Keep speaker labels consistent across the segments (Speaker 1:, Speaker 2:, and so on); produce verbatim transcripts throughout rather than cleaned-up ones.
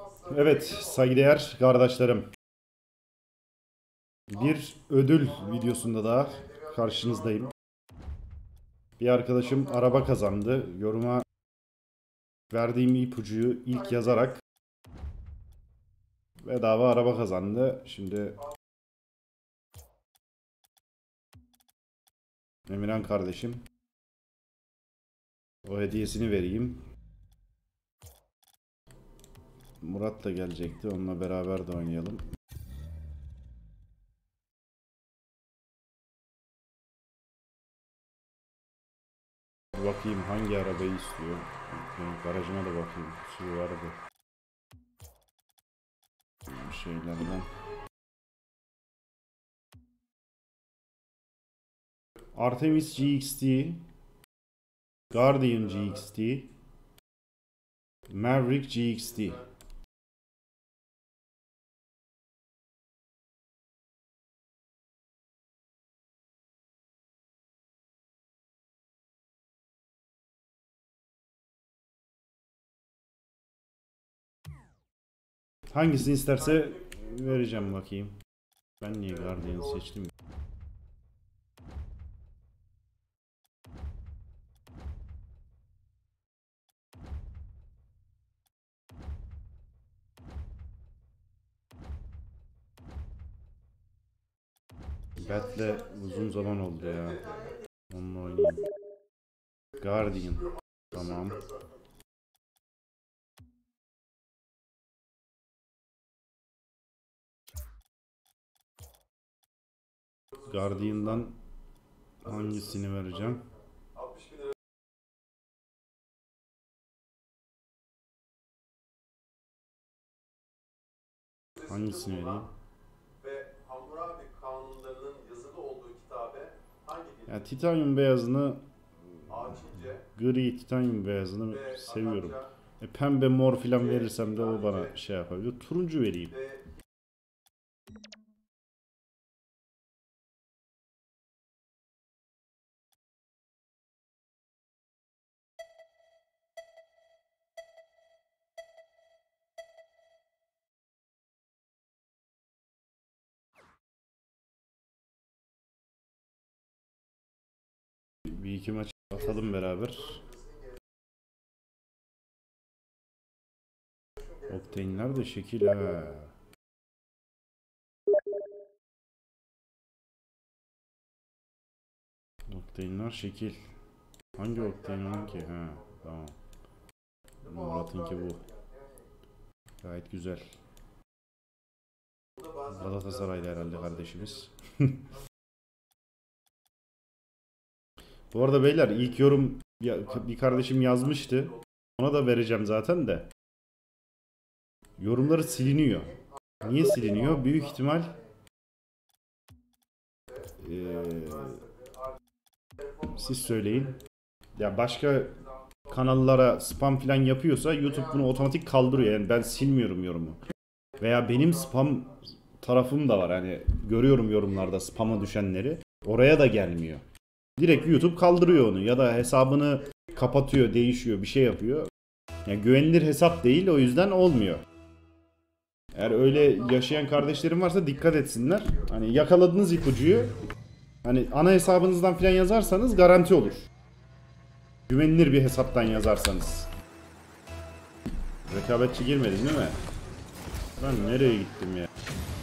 Speaker 1: Evet, saygıdeğer kardeşlerim. Bir ödül videosunda daha karşınızdayım. Bir arkadaşım araba kazandı. Yoruma verdiğim ipucuyu ilk yazarak bedava araba kazandı. Şimdi Emirhan kardeşim o hediyesini vereyim. Murat da gelecekti. Onunla beraber de oynayalım. Bakayım hangi arabayı istiyor. Benim garajıma da bakayım. Şu vardı. Bir şeylerden. Artemis G X T, Guardian G X T, Maverick G X T. Hangisini isterse vereceğim bakayım. Ben niye Guardian'ı seçtim? Bat'le uzun zaman oldu ya. Onunla oynayayım. Guardian. Tamam. Guardian'dan hangisini vereceğim? Hangisini vereyim? Ya titanyum beyazını, gri titanyum beyazını seviyorum. E, pembe mor filan verirsem de o bana şey yapabilir. Turuncu vereyim. Bir iki maç atalım beraber. Oktane'ler de şekil ha. Oktane'ler şekil. Hangi Octane ki? Ha, tamam. Murat'ınki bu. Gayet güzel. Galatasaraylı herhalde kardeşimiz. Bu arada beyler ilk yorum bir kardeşim yazmıştı. Ona da vereceğim zaten de. Yorumları siliniyor. Niye siliniyor? Büyük ihtimal ee, siz söyleyin. Ya başka kanallara spam falan yapıyorsa YouTube bunu otomatik kaldırıyor. Yani ben silmiyorum yorumu. Veya benim spam tarafım da var. Hani görüyorum yorumlarda spam'a düşenleri. Oraya da gelmiyor. Direkt YouTube kaldırıyor onu ya da hesabını kapatıyor, değişiyor, bir şey yapıyor. Yani güvenilir hesap değil, o yüzden olmuyor. Eğer öyle yaşayan kardeşlerim varsa dikkat etsinler. Hani yakaladığınız ipucuyu hani ana hesabınızdan falan yazarsanız garanti olur. Güvenilir bir hesaptan yazarsanız. Rekabetçi girmedin değil mi? Ben nereye gittim ya?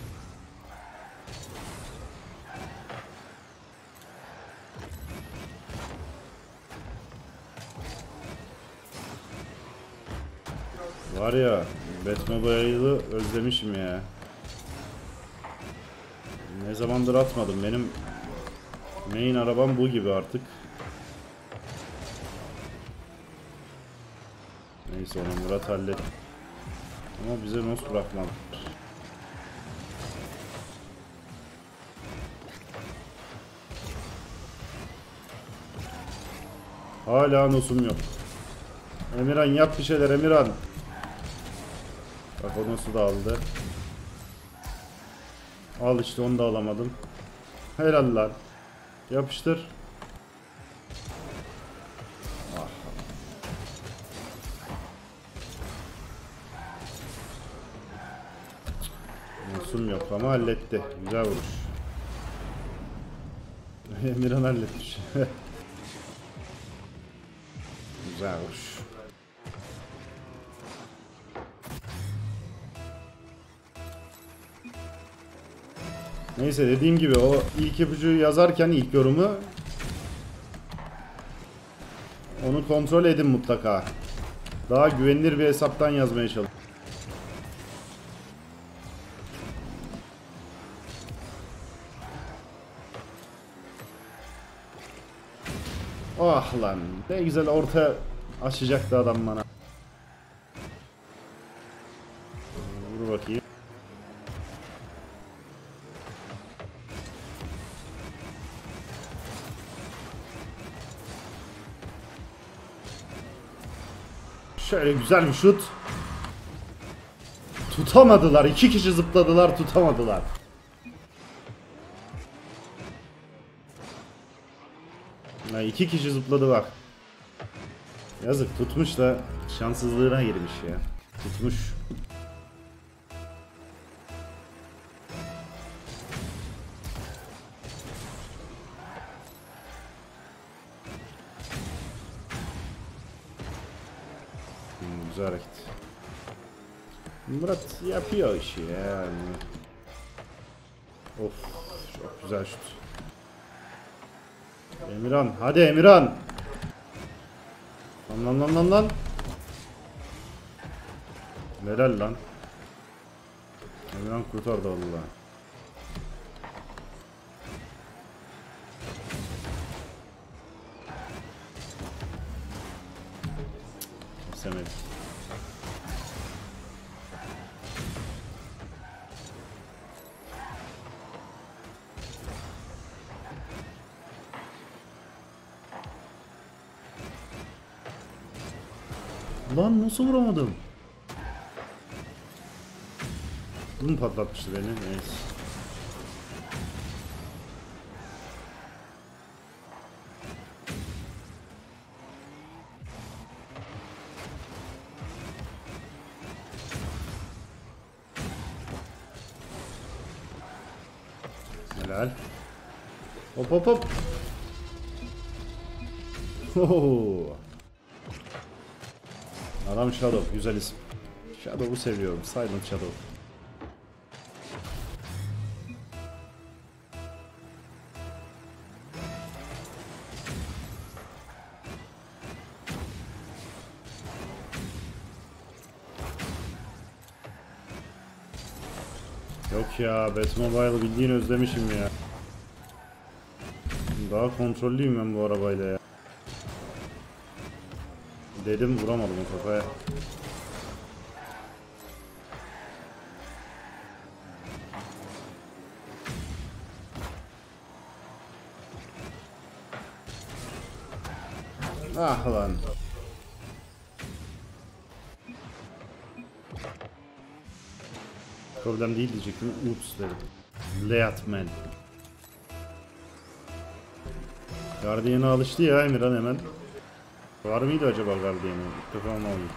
Speaker 1: Var ya, Batmobile'ı özlemişim ya. Ne zamandır atmadım. Benim main arabam bu gibi artık. Neyse onu Murat hallet. Ama bize nos bırakmam. Hala nosum yok. Emirhan yap bir şeyler Emirhan. Bak o nosu da aldı. Al işte onu da alamadım. Helal lan. Yapıştır. Fokusum yok ama halletti. Güzel vuruş. Emirhan halletmiş. Güzel vuruş. Neyse, dediğim gibi o ilk ipucuyu yazarken ilk yorumu onu kontrol edin mutlaka. Daha güvenilir bir hesaptan yazmaya çalışın. Ah lan, ne güzel orta açacaktı adam bana. Vur bakayım. Şöyle güzel bir şut. Tutamadılar. İki kişi zıpladılar, tutamadılar. Ya iki kişi zıpladı bak. Yazık, tutmuş da şanssızlığına girmiş ya. Tutmuş. Hmm, güzel hareket. Murat yapıyor işi yani. Of, çok güzel şut. Emirhan, hadi Emirhan. Lan lan lan lan lan. Helal lan. Emirhan kurtardı Allah. Kesemedik. Lan nasıl vuramadım? Bunu patlatmıştı beni. Neyse. Helal. Hop hop hop. Oho. Adam Shadow, güzel isim. Shadow'u seviyorum. Silent Shadow. Yok ya, Batmobile'ı bildiğin özlemişim ya. Daha kontrollüyüm ben bu arabayla ya. Dedim, vuramadım o kafaya. Ah lan. Problem değil diyecektim. Ups dedim. Leatman. Guardian'a alıştı ya Emirhan hemen. Var mıydı acaba Guardian'a? İlk defa mı oldu?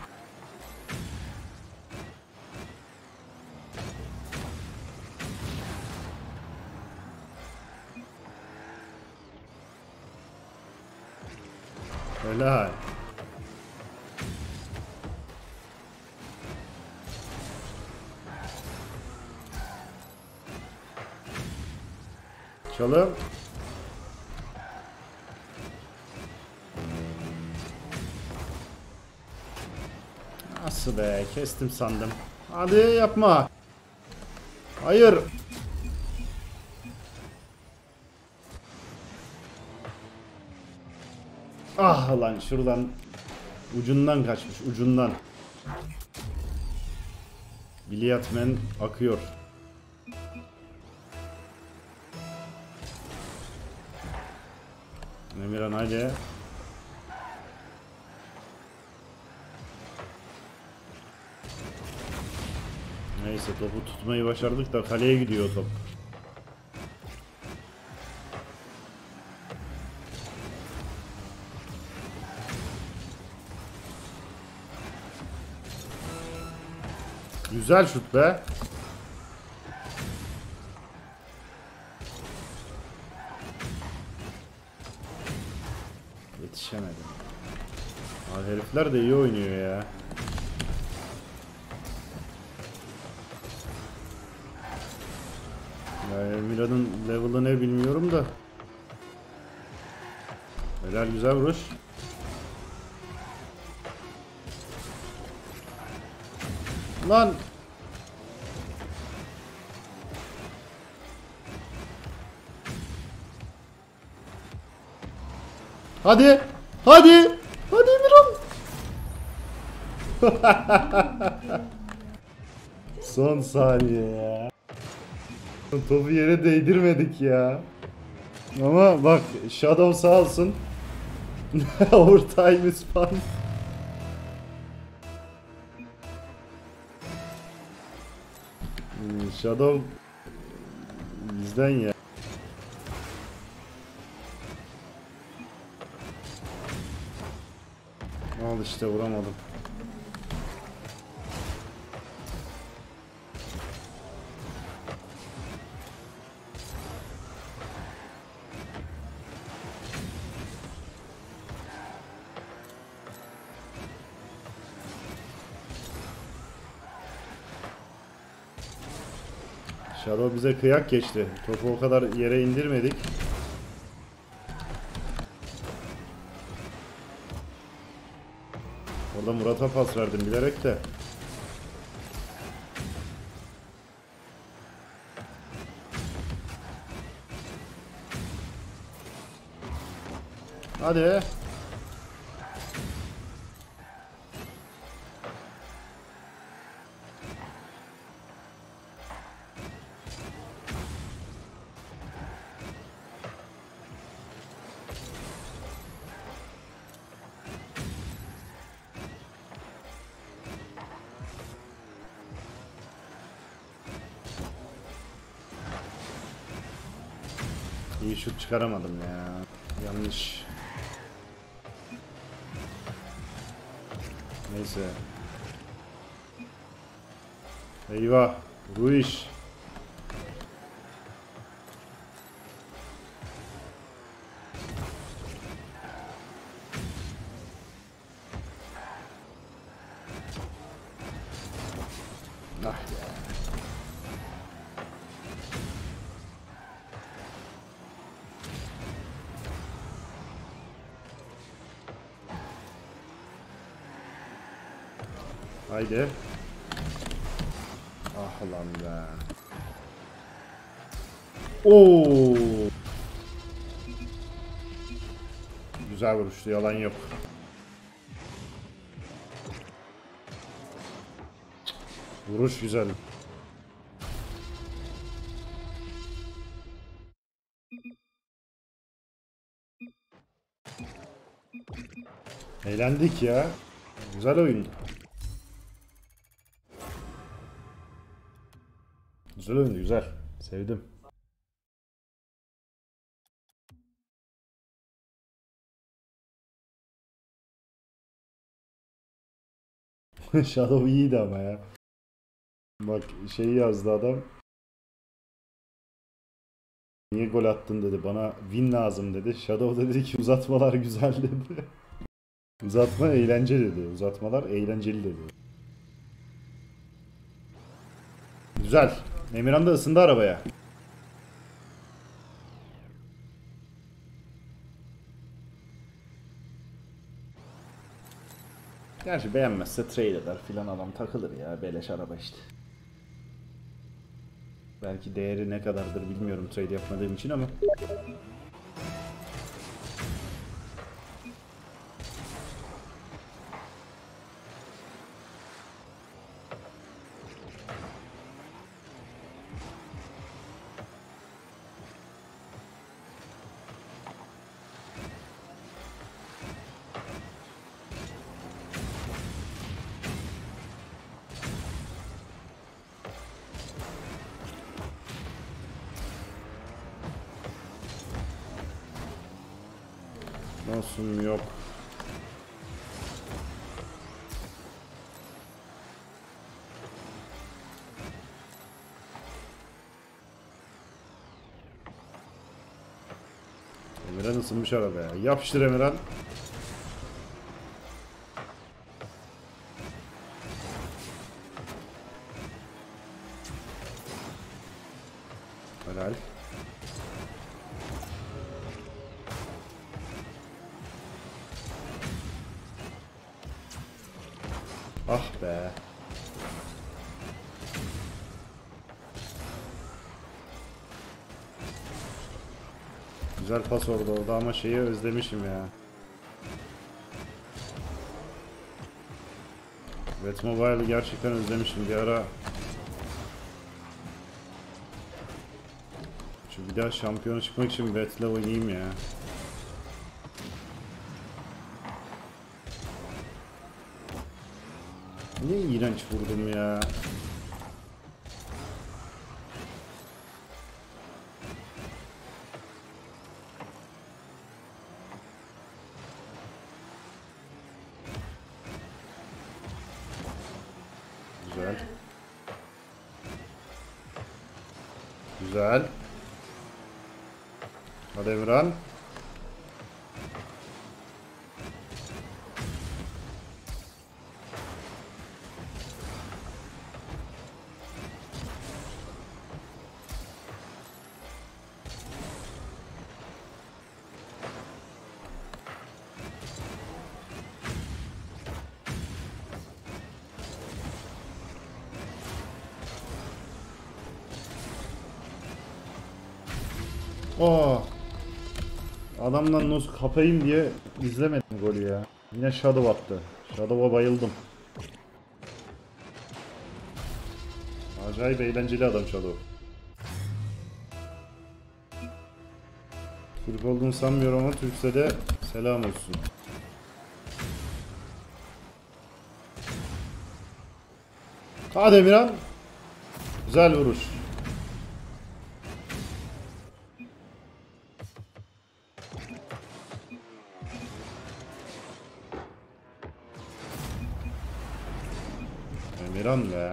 Speaker 1: Helal. Çalım. Nasıl be? Kestim sandım. Hadi yapma. Hayır. Ah lan, şuradan ucundan kaçmış, ucundan. Biliyatmen akıyor. Emirhan hadi. Neyse, topu tutmayı başardık da kaleye gidiyor top. Güzel şut be. Herifler de iyi oynuyor ya. Ya Emirhan'ın level'ı ne bilmiyorum da. Helal, güzel vuruş. Lan. Hadi. Hadi. Hadi Emirhan. Son saniye ya. Topu yere değdirmedik ya. Ama bak Shadow sağ olsun. Overtime is fun. Hmm, Shadow bizden ya. Al işte, vuramadım. Shadow bize kıyak geçti. Topu o kadar yere indirmedik. Orada Murat'a pas verdim bilerek de. Hadi. İyi şut çıkaramadım ya. Yanlış. Neyse. Eyvah. Bu iş. Ah ya. Haydi. Ah lan be. Oo. Güzel vuruştu, yalan yok. Vuruş güzel. Eğlendik ya. Güzel oyun. Güzel oyundu, güzel. Sevdim. Shadow iyiydi ama ya. Bak şeyi yazdı adam. Niye gol attın dedi. Bana win lazım dedi. Shadow da dedi ki uzatmalar güzel dedi. Uzatma eğlence dedi. Uzatmalar eğlenceli dedi. Güzel. Emirhan da ısındı arabaya. Gerçi beğenmezse trade eder filan, adam takılır ya, beleş araba işte. Belki değeri ne kadardır bilmiyorum trade yapmadığım için ama. Nasıl yok. Emirhan ısınmış arabaya. Yapıştır Emirhan. Güzel. Ah be. Güzel pas orada orada ama şeyi özlemişim ya. Batmobile'ı gerçekten özlemişim bir ara. Şu bir daha şampiyona çıkmak için Bat'le oynayayım ya. Ne iğrenç vurdum ya. Güzel. Güzel. Hadi Emran. Oh. Adamdan nasıl kapayım diye izlemedim golü ya. Yine Shadow attı. Shadow'a bayıldım. Acayip eğlenceli adam Shadow. Türk olduğunu sanmıyorum ama Türkse de selam olsun. Hadi Emirhan. Güzel vuruş. Emirhan be.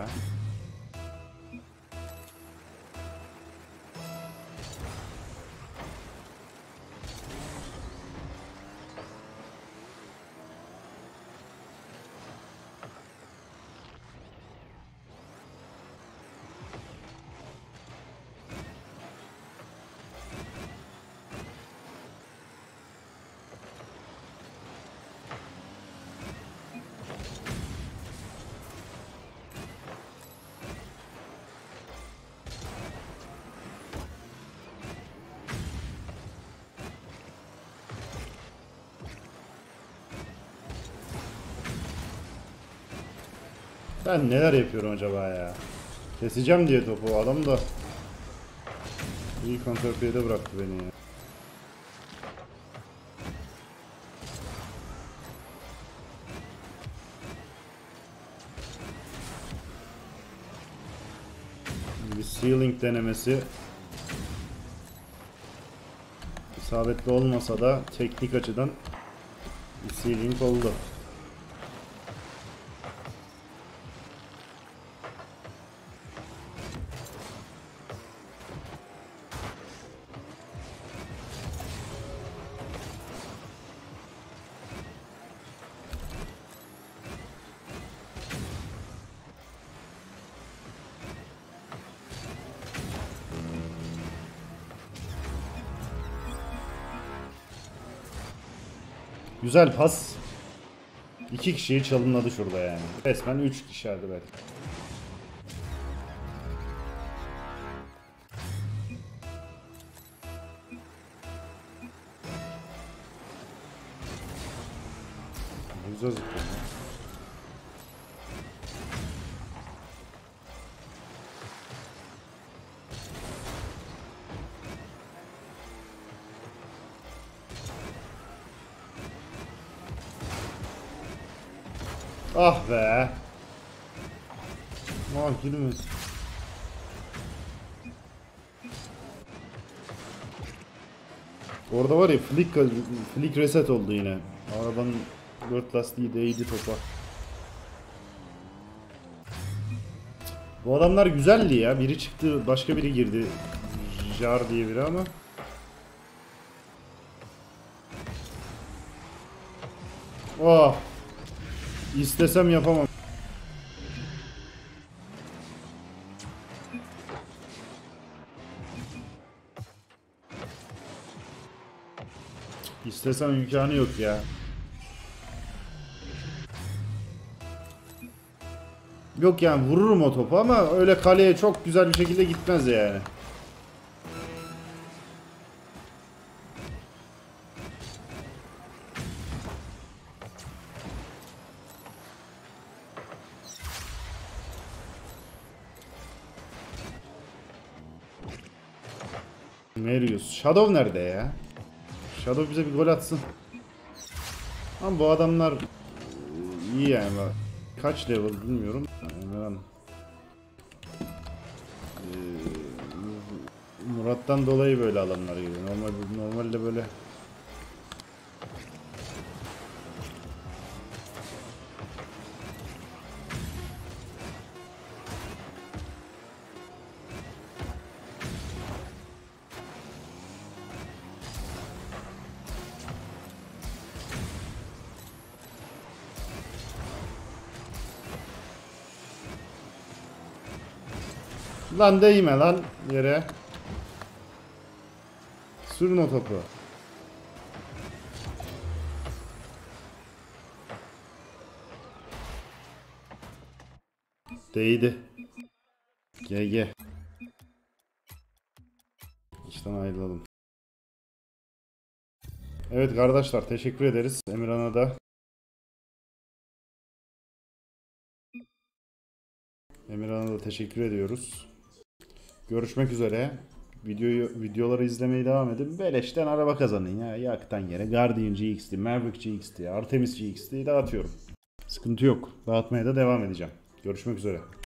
Speaker 1: Ben neler yapıyorum acaba ya? Keseceğim diye topu adam da iyi kontrpiyede bıraktı beni ya. Bir ceiling denemesi isabetli olmasa da teknik açıdan bir ceiling oldu. Güzel pas. İki kişiyi çalımladı şurada yani. Resmen üç kişi hadi belki. Güzel zıplıyor. Ah be. Ah girmez. Orada var ya flick, flick reset oldu yine. Arabanın dört lastiği değdi topa. Bu adamlar güzeldi ya. Biri çıktı başka biri girdi. Jar diye biri ama. Oh. İstesem yapamam. İstesem imkanı yok ya. Yok yani vururum o topu ama öyle kaleye çok güzel bir şekilde gitmez yani. Marius. Shadow nerede ya? Shadow bize bir gol atsın. Ama bu adamlar e, iyi yani. Kaç level bilmiyorum. Emirhan. Ee, Murat'tan dolayı böyle alanlar geliyor. Normal, normalde böyle lan değme lan yere. Sürün o topu. Değdi. G G. İşten ayrılalım. Evet kardeşler teşekkür ederiz. Emirhan'a da. Emirhan'a da teşekkür ediyoruz. Görüşmek üzere. Videoyu, videoları izlemeye devam edin. Beleşten araba kazanın ya. Yaktan yere. Guardian G X T, Maverick G X T, Artemis G X T'yi dağıtıyorum. Sıkıntı yok. Dağıtmaya da devam edeceğim. Görüşmek üzere.